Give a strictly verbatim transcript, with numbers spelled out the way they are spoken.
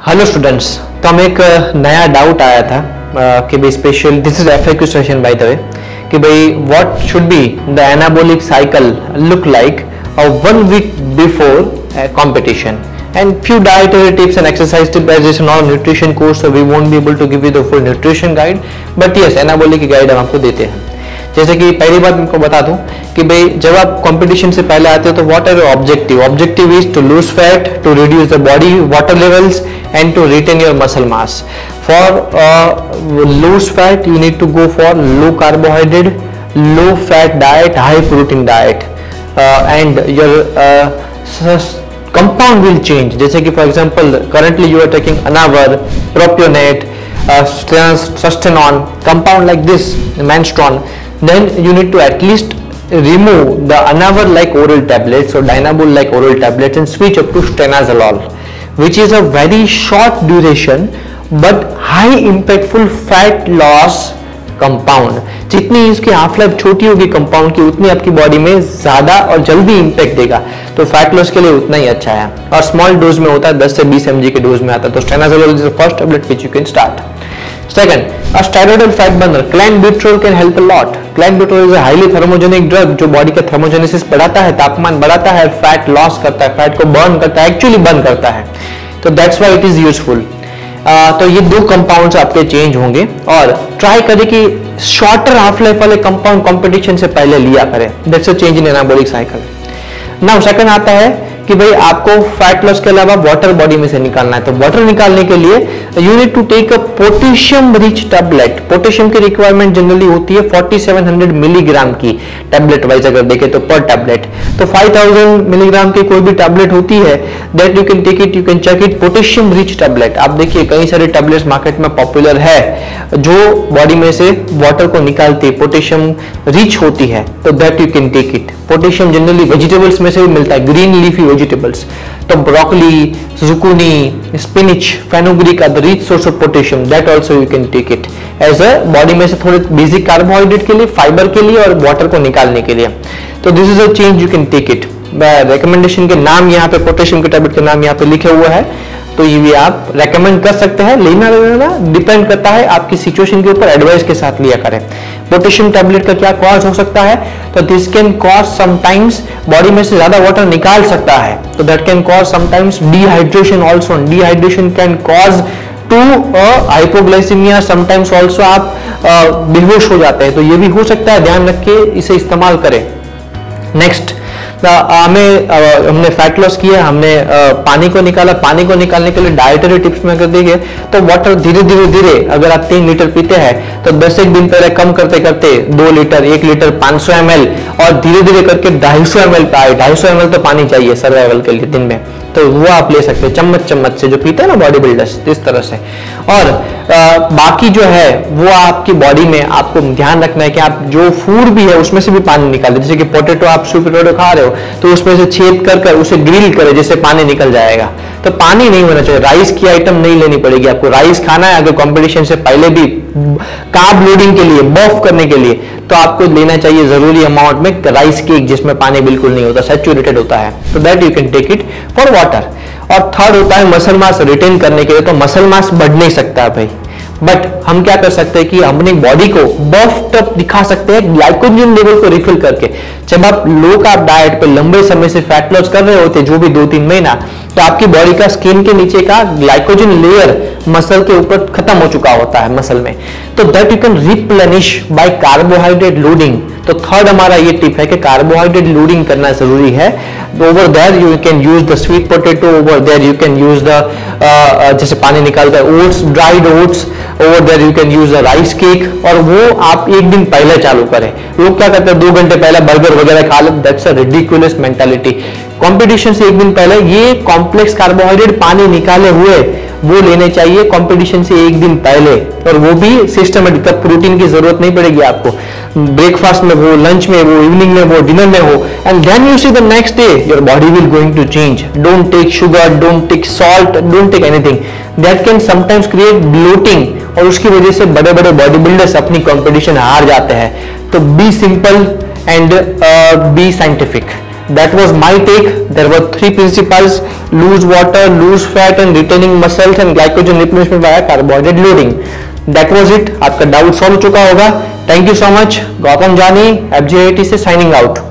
Hello students, तो हमें एक नया डाउट आया था uh, कि भाई special this is FAQ session by the way कि भाई what should be the anabolic cycle look like one week before competition and few dietary tips and exercise tips as it's not a nutrition course so we won't be able to give you the full nutrition guide but yes anabolic guide हम आपको देते हैं। जैसे कि पहली बात मैं आपको बता दूं कि भाई जब आप कंपटीशन से पहले आते हो तो what are your objective objective is to lose fat, to reduce the body water levels and to retain your muscle mass. For lose fat you need to go for low carbohydrate, low fat diet, high protein diet and your compound will change। जैसे कि for example currently you are taking Anavar, Propionate, uh, Sustanon, compound like this, Manstron, then you need to at least remove the Anavar like oral tablets or Dynabol like oral tablets and switch up to Stenazolol, which is a very short duration but high impactful fat loss compound. जितनी इसकी half life छोटी होगी compound की उतनी आपकी body में ज्यादा और जल्दी इंपैक्ट देगा, तो फैट लॉस के लिए उतना ही अच्छा है और स्मॉल डोज में होता है, दस से बीस एमजी के डोज में आता है। तो stanozolol is the first tablet which you can start. Second, a steroidal fat burner clenbuterol can help a lot. Clenbuterol is a highly thermogenic drug जो बॉडी का थर्मोजेनेसिस बढ़ाता है, तापमान बढ़ाता है, फैट लॉस करता है, फैट को बर्न करता है, एक्चुअली बर्न करता है, तो that's why it is useful. Uh, तो ये दो कंपाउंड्स आपके चेंज होंगे और ट्राई करें कि शॉर्टर हाफ लाइफ वाले कंपाउंड कंपटीशन से पहले लिया करें। That's a change in anabolic cycle. Now second आता है कि भाई आपको फैट लॉस के अलावा वाटर बॉडी में से निकालना है, तो वाटर निकालने के लिए you need to take a potassium rich tablet. Potassium की रिक्वायरमेंट जनरली होती है फोर्टी सेवन हंड्रेड मिलीग्राम की टैबलेट वाइज अगर देखें तो पर टैबलेट, तो फाइव थाउजेंड मिलीग्राम की कोई भी टैबलेट होती है that you can take it, you can check it potassium rich tablet. आप देखिए कई सारे टैबलेट्स मार्केट में पॉपुलर है जो बॉडी में से वाटर को निकालती है, पोटेशियम रिच होती है, तो that you can take it. Potassium generally vegetables में से भी मिलता है, ग्रीन लीफी वेजिटेबल्स, तो broccoli, zucchini, spinach, fenugreek are the rich source of potassium, that also you can take it as a body में से थोड़े बेसिक कार्बोहाइड्रेट के लिए, फाइबर के लिए और वाटर को निकालने के लिए। तो this is a change you can take it. Recommendation के नाम यहाँ पे पोटेशियम के टैबलेट के नाम यहाँ पे लिखे हुए हैं, तो ये भी आप रेकमेंड कर सकते हैं। लेना लेना डिपेंड करता है आपकी सिचुएशन के ऊपर, एडवाइस के साथ लिया करें। पोटेशियम टैबलेट का क्या कॉज हो सकता है, तो this can cause sometimes body में से ज्यादा वाटर निकाल सकता है, तो that can cause sometimes dehydration also. Dehydration can cause to hypoglycaemia, sometimes also आप बेहोश हो जाते हैं, तो ये भी हो सकता है, ध्यान रख के इसे इस्तेमाल करें। नेक्स्ट, हमें हमने फैट लॉस किया, हमने पानी को निकाला। पानी को निकालने के लिए डाइटरी टिप्स में अगर देखें तो वाटर धीरे धीरे धीरे अगर आप तीन लीटर पीते हैं तो दस एक दिन पहले कम करते करते दो लीटर, एक लीटर पाँच सौ एम एल और धीरे धीरे करके ढाई सौ एम एल पे आए। ढाई सौ एम एल तो पानी चाहिए सर्वाइवल के लिए दिन में, तो वो आप ले सकते हैं चम्मच चम्मच से, जो पीते हैं ना बॉडी बिल्डर्स, इस तरह से। और आ, बाकी जो है वो आपकी बॉडी में आपको ध्यान रखना है कि आप जो फूड भी है उसमें से भी पानी निकाल दें। जैसे कि पोटैटो, आप स्वीट पोटैटो खा रहे हो तो उसमें से छेद कर कर उसे ग्रिल करें जिससे पानी निकल जाएगा, तो पानी नहीं होना चाहिए। राइस की आइटम नहीं लेनी पड़ेगी आपको। राइस खाना है अगर कंपटीशन से पहले भी कार्ब लोडिंग के लिए, बर्फ करने के लिए, तो आपको लेना चाहिए जरूरी अमाउंट में राइस केक जिसमें पानी बिल्कुल नहीं होता, सैचुरेटेड होता है, तो that you can take it for water. और थर्ड होता है मसल मास रिटेन करने के लिए, तो मसल मास बढ़ नहीं सकता भाई, बट हम क्या कर सकते हैं कि अपनी बॉडी को बर्फ टप दिखा सकते हैं ग्लाइकोजन लेवल को रिफिल करके। जब आप लो कार्ब डाइट पे लंबे समय से फैट लॉस कर रहे होते, जो भी दो तीन महीना, तो आपकी बॉडी का स्किन के नीचे का ग्लाइकोजन लेयर मसल के ऊपर खत्म हो चुका होता है मसल में, तो that you can replenish by carbohydrate loading. तो थर्ड हमारा ये टिप है कि कार्बोहाइड्रेट लोडिंग करना जरूरी है। Over there you can use the sweet potato, over there you can use the जैसे पानी निकालता है oats, dried oats, over there you can use the rice cake, और वो आप एक दिन पहले चालू करें। लोग क्या करते हैं दो घंटे पहले बर्गर वगैरह खा लेते, that's a ridiculous mentality. Competition से एक दिन पहले ये कॉम्प्लेक्स कार्बोहाइड्रेट पानी निकाले हुए वो लेने चाहिए कंपटीशन से एक दिन पहले, और वो भी सिस्टमेटिक, तब प्रोटीन की जरूरत नहीं पड़ेगी आपको। ब्रेकफास्ट में वो, लंच में वो, इवनिंग में वो, डिनर में हो, and then you see the next day your body will going to change. Don't take sugar, don't take salt, don't take anything that can sometimes create bloating, और उसकी वजह से बड़े बड़े बॉडी बिल्डर्स अपनी कंपटीशन हार जाते हैं। तो be simple and be scientific. That was my take. There were three principles: lose water, lose fat and retaining muscles, and glycogen replenishment via carbohydrate loading. That was it. आपका doubt solve हो चुका होगा. Thank you so much. Gautam जानी, F J I T से signing out.